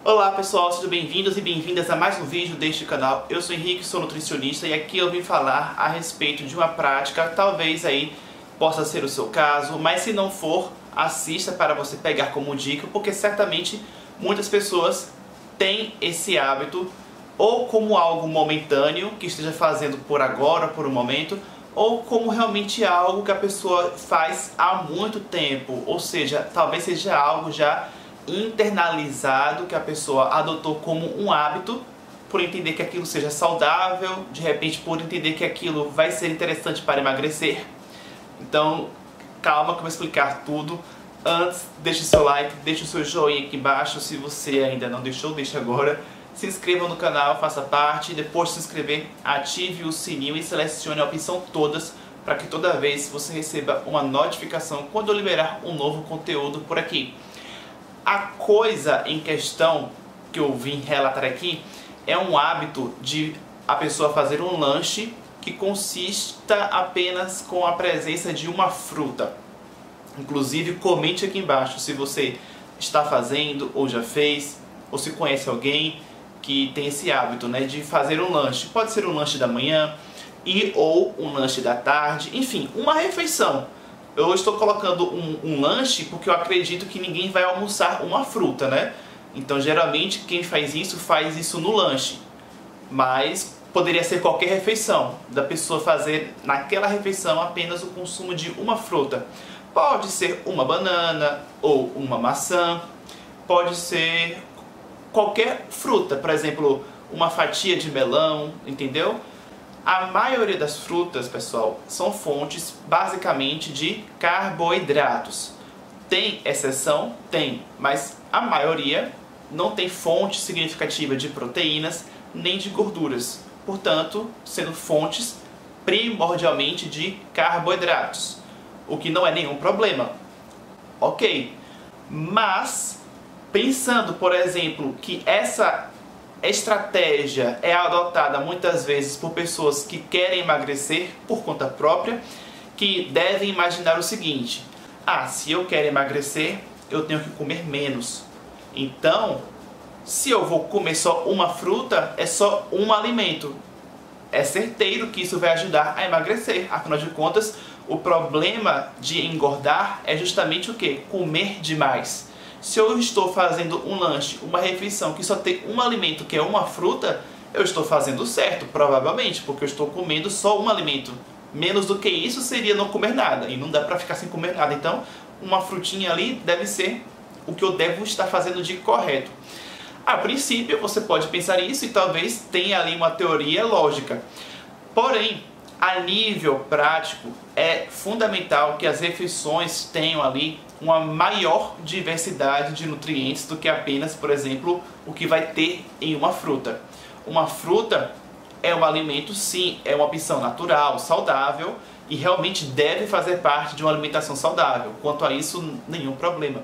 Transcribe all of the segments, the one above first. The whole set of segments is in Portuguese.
Olá pessoal, sejam bem-vindos e bem-vindas a mais um vídeo deste canal. Eu sou Henrique, sou nutricionista e aqui eu vim falar a respeito de uma prática, talvez aí possa ser o seu caso, mas se não for, assista para você pegar como dica, porque certamente muitas pessoas têm esse hábito ou como algo momentâneo, que esteja fazendo por agora, por um momento, ou como realmente algo que a pessoa faz há muito tempo, ou seja, talvez seja algo já internalizado que a pessoa adotou como um hábito, por entender que aquilo seja saudável, de repente por entender que aquilo vai ser interessante para emagrecer. Então, calma que eu vou explicar tudo. Antes, deixe o seu like, deixe o seu joinha aqui embaixo, se você ainda não deixou, deixe agora. Se inscreva no canal, faça parte, depois de se inscrever, ative o sininho e selecione a opção todas, para que toda vez você receba uma notificação quando eu liberar um novo conteúdo por aqui. A coisa em questão que eu vim relatar aqui é um hábito de a pessoa fazer um lanche que consista apenas com a presença de uma fruta. Inclusive, comente aqui embaixo se você está fazendo ou já fez, ou se conhece alguém que tem esse hábito, né, de fazer um lanche. Pode ser um lanche da manhã ou um lanche da tarde, enfim, uma refeição. Eu estou colocando um lanche porque eu acredito que ninguém vai almoçar uma fruta, né? Então, geralmente, quem faz isso no lanche. Mas poderia ser qualquer refeição, da pessoa fazer naquela refeição apenas o consumo de uma fruta. Pode ser uma banana ou uma maçã, pode ser qualquer fruta, por exemplo, uma fatia de melão, entendeu? A maioria das frutas, pessoal, são fontes basicamente de carboidratos. Tem exceção? Tem, mas a maioria não tem fonte significativa de proteínas nem de gorduras. Portanto, sendo fontes primordialmente de carboidratos, o que não é nenhum problema. Ok, mas pensando, por exemplo, que essa estratégia é adotada muitas vezes por pessoas que querem emagrecer por conta própria, que devem imaginar o seguinte: se eu quero emagrecer, eu tenho que comer menos. Então, se eu vou comer só uma fruta, é só um alimento. É certeiro que isso vai ajudar a emagrecer. Afinal de contas, o problema de engordar é justamente o quê? Comer demais. Se eu estou fazendo um lanche, uma refeição que só tem um alimento, que é uma fruta, eu estou fazendo certo, provavelmente, porque eu estou comendo só um alimento. Menos do que isso seria não comer nada, e não dá para ficar sem comer nada. Então, uma frutinha ali deve ser o que eu devo estar fazendo de correto. A princípio, você pode pensar isso e talvez tenha ali uma teoria lógica. Porém, a nível prático, é fundamental que as refeições tenham ali uma maior diversidade de nutrientes do que apenas, por exemplo, o que vai ter em uma fruta. Uma fruta é um alimento, sim, é uma opção natural, saudável e realmente deve fazer parte de uma alimentação saudável. Quanto a isso, nenhum problema.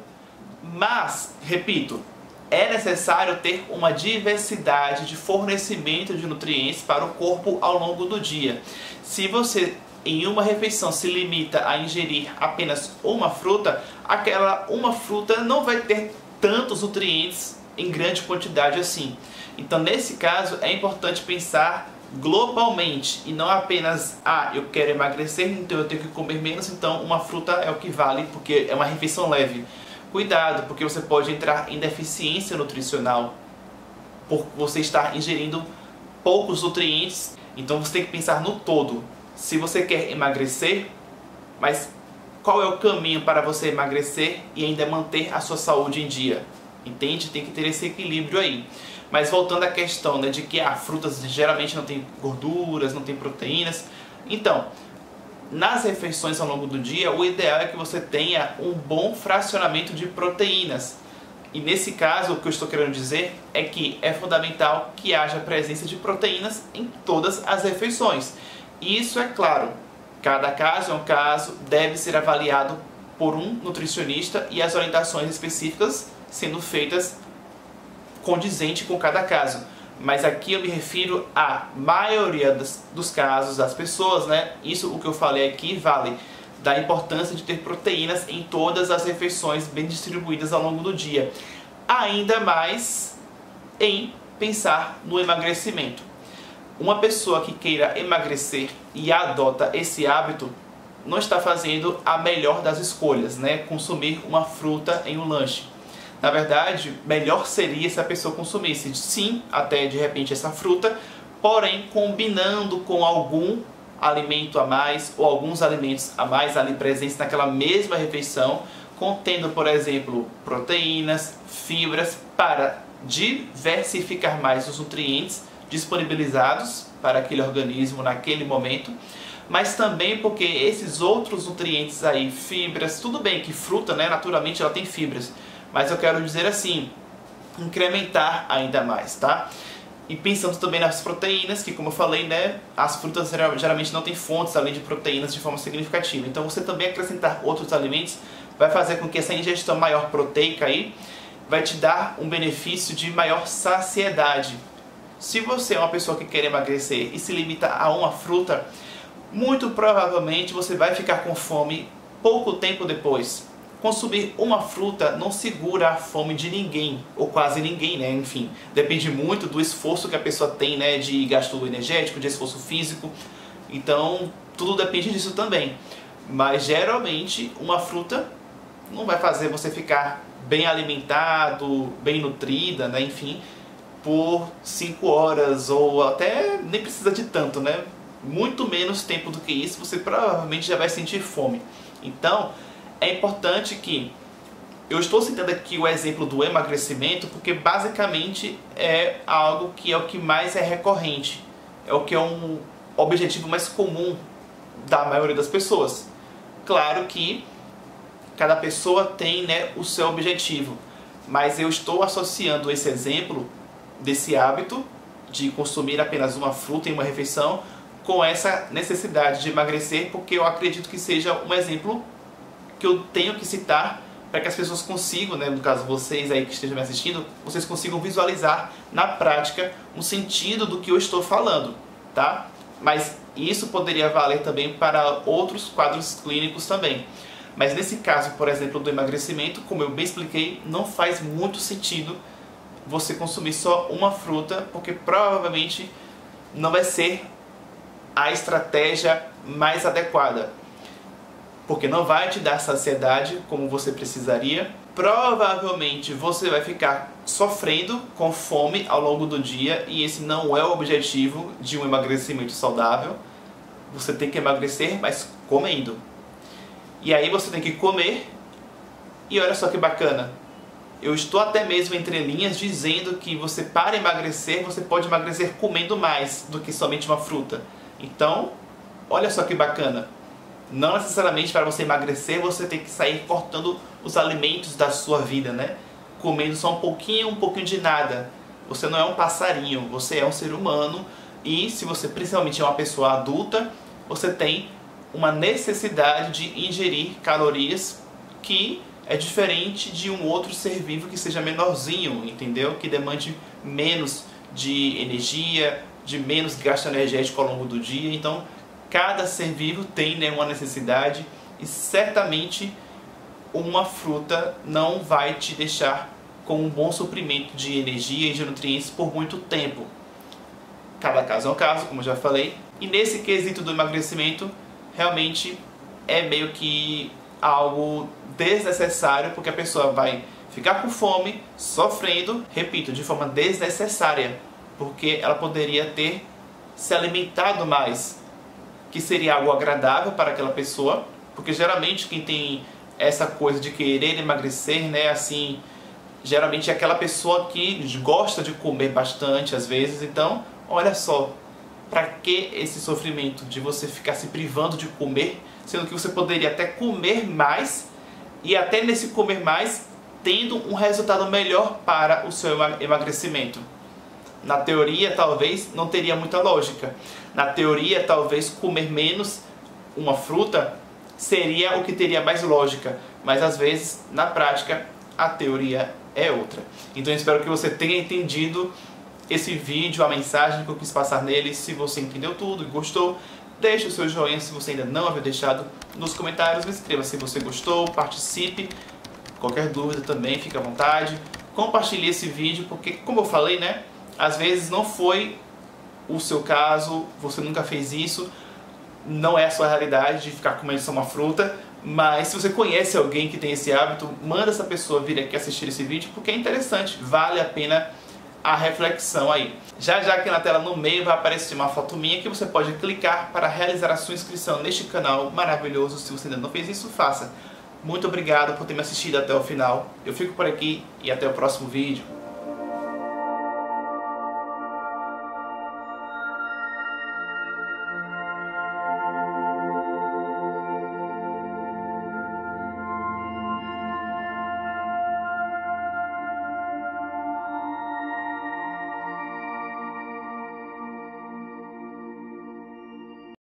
Mas, repito, é necessário ter uma diversidade de fornecimento de nutrientes para o corpo ao longo do dia. Se você em uma refeição se limita a ingerir apenas uma fruta, aquela uma fruta não vai ter tantos nutrientes em grande quantidade assim. Então, nesse caso, é importante pensar globalmente e não apenas, eu quero emagrecer, então eu tenho que comer menos, então uma fruta é o que vale, porque é uma refeição leve. Cuidado, porque você pode entrar em deficiência nutricional por você estar ingerindo poucos nutrientes. Então você tem que pensar no todo. Se você quer emagrecer, mas qual é o caminho para você emagrecer e ainda manter a sua saúde em dia? Entende? Tem que ter esse equilíbrio aí. Mas voltando à questão, né, de que frutas geralmente não tem gorduras, não tem proteínas. Então, nas refeições ao longo do dia, o ideal é que você tenha um bom fracionamento de proteínas. E nesse caso, o que eu estou querendo dizer é que é fundamental que haja presença de proteínas em todas as refeições. Isso é claro, cada caso é um caso, deve ser avaliado por um nutricionista e as orientações específicas sendo feitas condizente com cada caso. Mas aqui eu me refiro à maioria dos casos das pessoas, né? Isso, o que eu falei aqui, vale da importância de ter proteínas em todas as refeições bem distribuídas ao longo do dia. Ainda mais em pensar no emagrecimento. Uma pessoa que queira emagrecer e adota esse hábito não está fazendo a melhor das escolhas, né? Consumir uma fruta em um lanche. Na verdade, melhor seria se a pessoa consumisse, sim, até de repente essa fruta, porém combinando com algum alimento a mais ou alguns alimentos a mais ali presentes naquela mesma refeição, contendo, por exemplo, proteínas, fibras, para diversificar mais os nutrientes disponibilizados para aquele organismo naquele momento, mas também porque esses outros nutrientes aí, fibras, tudo bem que fruta, né, naturalmente ela tem fibras, mas eu quero dizer assim, incrementar ainda mais, tá? E pensando também nas proteínas, que como eu falei, né, as frutas geralmente não têm fontes além de proteínas de forma significativa. Então você também acrescentar outros alimentos vai fazer com que essa ingestão maior proteica aí vai te dar um benefício de maior saciedade. Se você é uma pessoa que quer emagrecer e se limita a uma fruta, muito provavelmente você vai ficar com fome pouco tempo depois. Consumir uma fruta não segura a fome de ninguém, ou quase ninguém, né? Enfim, depende muito do esforço que a pessoa tem, né? De gasto energético, de esforço físico. Então, tudo depende disso também. Mas, geralmente, uma fruta não vai fazer você ficar bem alimentado, bem nutrida, né? Enfim, por 5 horas, ou até nem precisa de tanto, né? Muito menos tempo do que isso, você provavelmente já vai sentir fome. Então, é importante que eu estou citando aqui o exemplo do emagrecimento porque basicamente é algo que é o que mais é recorrente, é o que é um objetivo mais comum da maioria das pessoas. Claro que cada pessoa tem, né, o seu objetivo, mas eu estou associando esse exemplo desse hábito de consumir apenas uma fruta em uma refeição com essa necessidade de emagrecer, porque eu acredito que seja um exemplo que eu tenho que citar para que as pessoas consigam, né, no caso vocês aí que estejam me assistindo, vocês consigam visualizar na prática o sentido do que eu estou falando, tá? Mas isso poderia valer também para outros quadros clínicos também. Mas nesse caso, por exemplo, do emagrecimento, como eu bem expliquei, não faz muito sentido você consumir só uma fruta, porque provavelmente não vai ser a estratégia mais adequada. Porque não vai te dar saciedade como você precisaria. Provavelmente você vai ficar sofrendo com fome ao longo do dia e esse não é o objetivo de um emagrecimento saudável. Você tem que emagrecer, mas comendo. E aí você tem que comer e olha só que bacana. Eu estou até mesmo entre linhas dizendo que você, para emagrecer, você pode emagrecer comendo mais do que somente uma fruta. Então, olha só que bacana. Não necessariamente para você emagrecer, você tem que sair cortando os alimentos da sua vida, né? Comendo só um pouquinho de nada. Você não é um passarinho, você é um ser humano. E se você principalmente é uma pessoa adulta, você tem uma necessidade de ingerir calorias que é diferente de um outro ser vivo que seja menorzinho, entendeu? Que demande menos de energia, de menos gasto energético ao longo do dia. Então, cada ser vivo tem, né, uma necessidade e certamente uma fruta não vai te deixar com um bom suprimento de energia e de nutrientes por muito tempo. Cada caso é um caso, como eu já falei. E nesse quesito do emagrecimento, realmente é meio que algo desnecessário, porque a pessoa vai ficar com fome, sofrendo, repito, de forma desnecessária, porque ela poderia ter se alimentado mais, que seria algo agradável para aquela pessoa, porque geralmente quem tem essa coisa de querer emagrecer, né, assim, geralmente é aquela pessoa que gosta de comer bastante às vezes. Então, olha só, para que esse sofrimento de você ficar se privando de comer, sendo que você poderia até comer mais e até nesse comer mais tendo um resultado melhor para o seu emagrecimento. Na teoria, talvez não teria muita lógica. Na teoria, talvez comer menos uma fruta seria o que teria mais lógica, mas às vezes, na prática, a teoria é outra. Então eu espero que você tenha entendido esse vídeo, a mensagem que eu quis passar nele. Se você entendeu tudo e gostou, deixe o seu joinha se você ainda não havia deixado nos comentários. Me inscreva se você gostou, participe. Qualquer dúvida também, fique à vontade. compartilhe esse vídeo, porque como eu falei, né, às vezes não foi o seu caso, você nunca fez isso, não é a sua realidade de ficar comendo só uma fruta, mas se você conhece alguém que tem esse hábito, manda essa pessoa vir aqui assistir esse vídeo, porque é interessante, vale a pena a reflexão aí. Já aqui na tela no meio vai aparecer uma foto minha que você pode clicar para realizar a sua inscrição neste canal maravilhoso. Se você ainda não fez isso, faça. Muito obrigado por ter me assistido até o final. Eu fico por aqui e até o próximo vídeo.